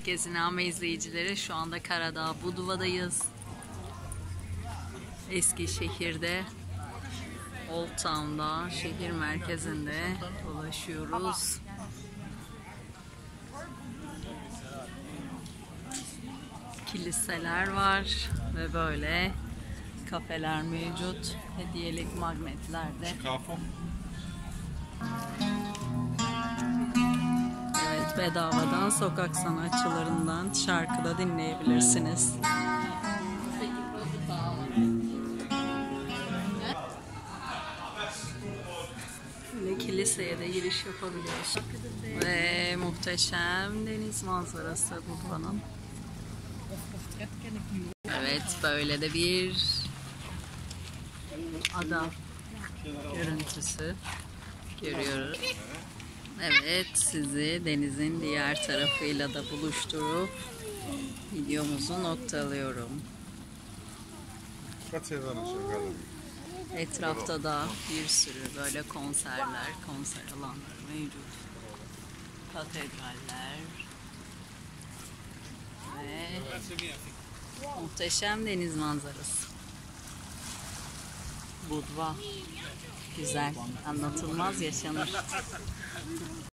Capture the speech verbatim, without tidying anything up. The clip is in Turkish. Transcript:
Geziname izleyicileri, şu anda Karadağ Budva'dayız. Eskişehir'de, Old Town'da, şehir merkezinde dolaşıyoruz. Kiliseler var ve böyle kafeler mevcut. Hediyelik magnetler de. Evet, bedavadan sokak sanatçılarından şarkı da dinleyebilirsiniz. Böyle kiliseye de giriş yapabiliyoruz. Ve muhteşem deniz manzarası Budva'nın. Evet, böyle de bir ada görüntüsü görüyoruz. Evet, sizi denizin diğer tarafıyla da buluşturup videomuzu noktalıyorum. Etrafta da bir sürü böyle konserler, konser alanları mevcut. Katedraller ve muhteşem deniz manzarası. Budva güzel, anlatılmaz yaşanır.